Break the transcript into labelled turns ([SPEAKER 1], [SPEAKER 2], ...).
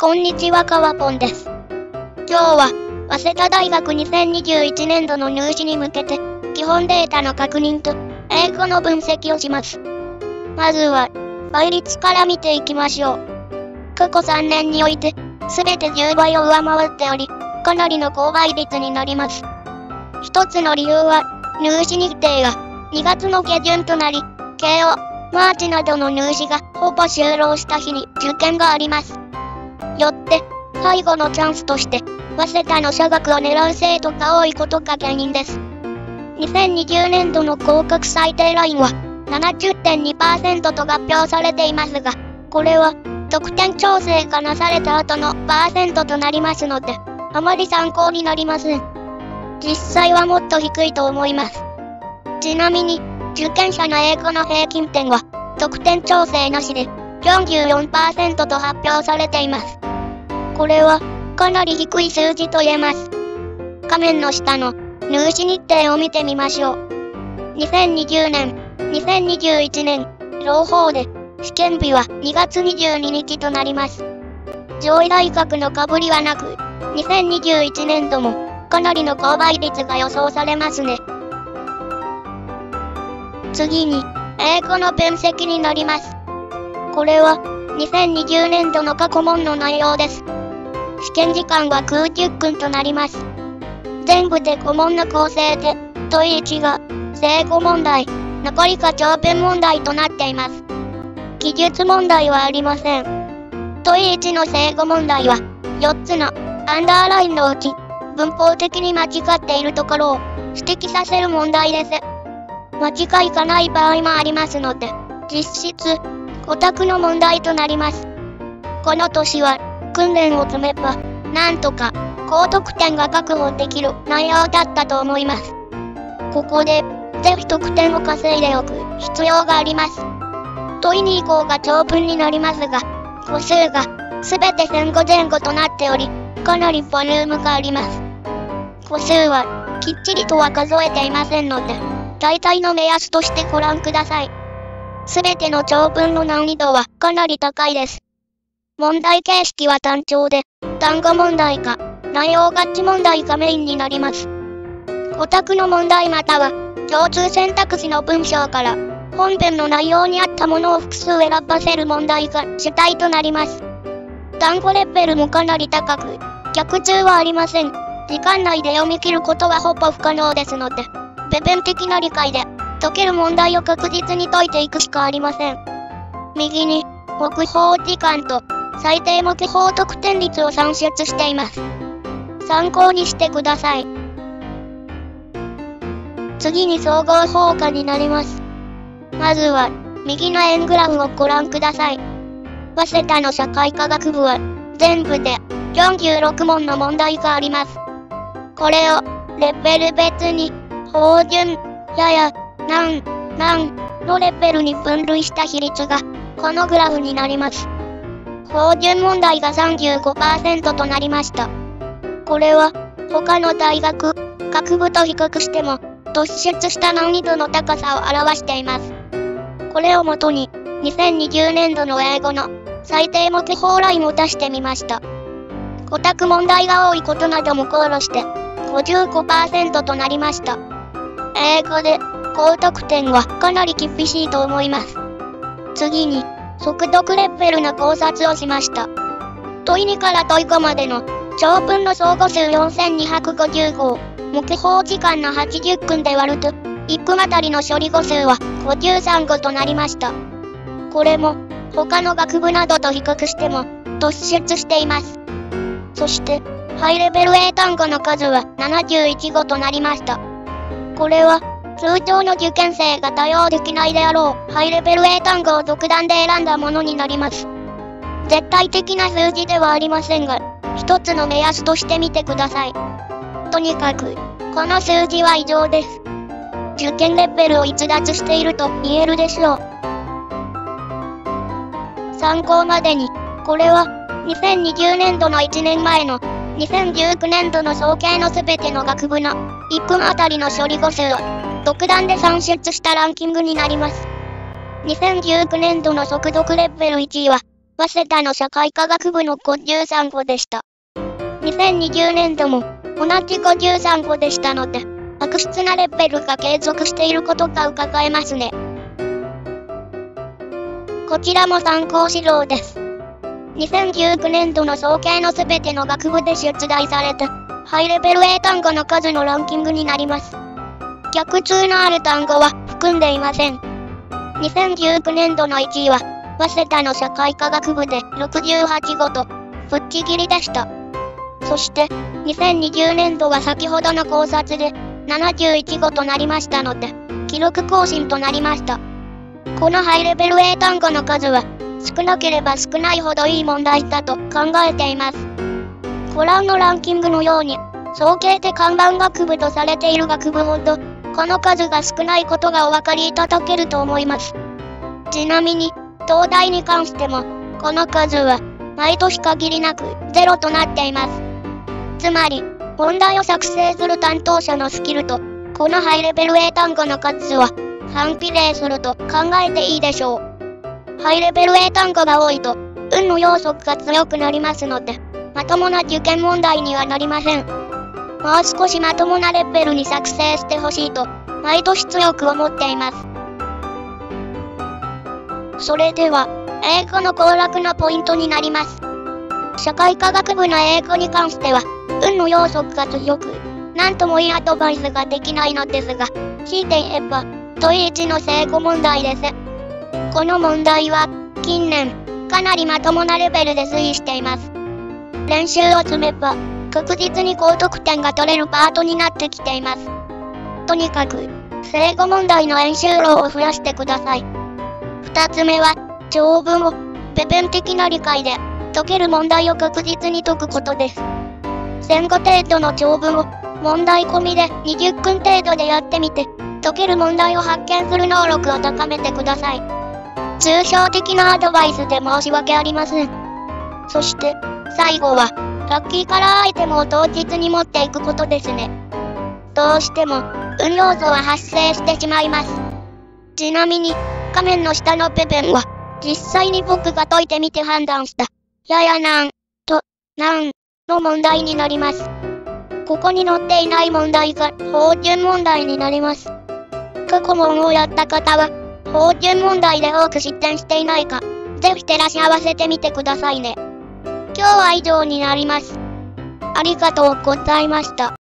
[SPEAKER 1] こんにちは、かわぽんです。今日は、早稲田大学2021年度の入試に向けて、基本データの確認と、英語の分析をします。まずは、倍率から見ていきましょう。過去3年において、すべて10倍を上回っており、かなりの高倍率になります。一つの理由は、入試日程が2月の下旬となり、慶応、マーチなどの入試がほぼ終了した日に受験があります。よって、最後のチャンスとして、早稲田の社学を狙う生徒が多いことが原因です。2020年度の合格最低ラインは 70.2% と合表されていますが、これは得点調整がなされた後のパーセントとなりますので、あまり参考になりません。実際はもっと低いと思います。ちなみに、受験者の英語の平均点は、得点調整なしで 44% と発表されています。これは、かなり低い数字と言えます。画面の下の入試日程を見てみましょう。2020年、2021年、両方で、試験日は2月22日となります。上位大学の被りはなく、2021年度も、かなりの高倍率が予想されますね。次に、英語の分析になります。これは、2020年度の過去問の内容です。試験時間は90分となります。全部で5問の構成で、問1が、正誤問題、残りが長文問題となっています。記述問題はありません。問1の正誤問題は、4つのアンダーラインのうち、文法的に間違っているところを指摘させる問題です。間違いがない場合もありますので、実質、5択の問題となります。この年は、訓練を積めば、なんとか、高得点が確保できる内容だったと思います。ここで、ぜひ得点を稼いでおく必要があります。問2以降が長文になりますが、個数が、すべて1005前後となっており、かなりボリュームがあります。個数は、きっちりとは数えていませんので、大体の目安としてご覧ください。すべての長文の難易度はかなり高いです。問題形式は単調で、単語問題か、内容合致問題がメインになります。5択の問題または、共通選択肢の文章から、本文の内容に合ったものを複数選ばせる問題が主体となります。単語レベルもかなり高く、逆中はありません。時間内で読み切ることはほぼ不可能ですので、部分的な理解で、解ける問題を確実に解いていくしかありません。右に、目標時間と、最低目標得点率を算出しています。参考にしてください。次に総合評価になります。まずは、右の円グラフをご覧ください。早稲田の社会科学部は、全部で46問の問題があります。これを、レベル別に、標準、やや、難のレベルに分類した比率が、このグラフになります。標準問題が 35% となりました。これは、他の大学、学部と比較しても、突出した難易度の高さを表しています。これをもとに、2020年度の英語の最低目標ラインを出してみました。5択問題が多いことなども考慮して、55% となりました。英語で、高得点はかなり厳しいと思います。次に、速読レベルの考察をしました。問2から問5までの長文の総語数4255、目標時間の80分で割ると、1句あたりの処理語数は53語となりました。これも、他の学部などと比較しても、突出しています。そして、ハイレベル英単語の数は71語となりました。これは、通常の受験生が対応できないであろうハイレベル英単語を独断で選んだものになります。絶対的な数字ではありませんが、一つの目安としてみてください。とにかく、この数字は異常です。受験レベルを逸脱していると言えるでしょう。参考までに、これは、2020年度の1年前の2019年度の総計のすべての学部の1句あたりの処理語数を独断で算出したランキングになります。2019年度の速読レベル1位は、 早稲田の社会科学部の53個でした。2020年度も同じ53個でしたので、悪質なレベルが継続していることが伺えますね。こちらも参考資料です。2019年度の総計のすべての学部で出題されたハイレベル英単語の数のランキングになります。逆通のある単語は含んでいません。2019年度の1位は、早稲田の社会科学部で68語と、ぶっちぎりでした。そして、2020年度は先ほどの考察で71語となりましたので、記録更新となりました。このハイレベル英単語の数は、少なければ少ないほどいい問題だと考えています。ご覧のランキングのように、総計で看板学部とされている学部ほど、この数が少ないことがお分かりいただけると思います。ちなみに、東大に関しても、この数は、毎年限りなくゼロとなっています。つまり、問題を作成する担当者のスキルと、このハイレベル英単語の数は、反比例すると考えていいでしょう。ハイレベル英単語が多いと、運の要素が強くなりますので、まともな受験問題にはなりません。もう少しまともなレベルに作成してほしいと、毎年強く思っています。それでは、英語の攻略のポイントになります。社会科学部の英語に関しては、運の要素が強く、なんともいいアドバイスができないのですが、強いて言えば、問1の正誤問題です。この問題は、近年、かなりまともなレベルで推移しています。練習を積めば、確実に高得点が取れるパートになってきています。とにかく、正誤問題の演習量を増やしてください。2つ目は、長文を、部分的な理解で、解ける問題を確実に解くことです。1000語程度の長文を、問題込みで20分程度でやってみて、解ける問題を発見する能力を高めてください。抽象的なアドバイスで申し訳ありません。そして、最後は、ラッキーカラーアイテムを当日に持っていくことですね。どうしても、運要素は発生してしまいます。ちなみに、画面の下の部分は、実際に僕が解いてみて判断した、やや難、と、難、の問題になります。ここに載っていない問題が、標準問題になります。過去問をやった方は、標準問題で多く失点していないか、ぜひ照らし合わせてみてくださいね。今日は以上になります。ありがとうございました。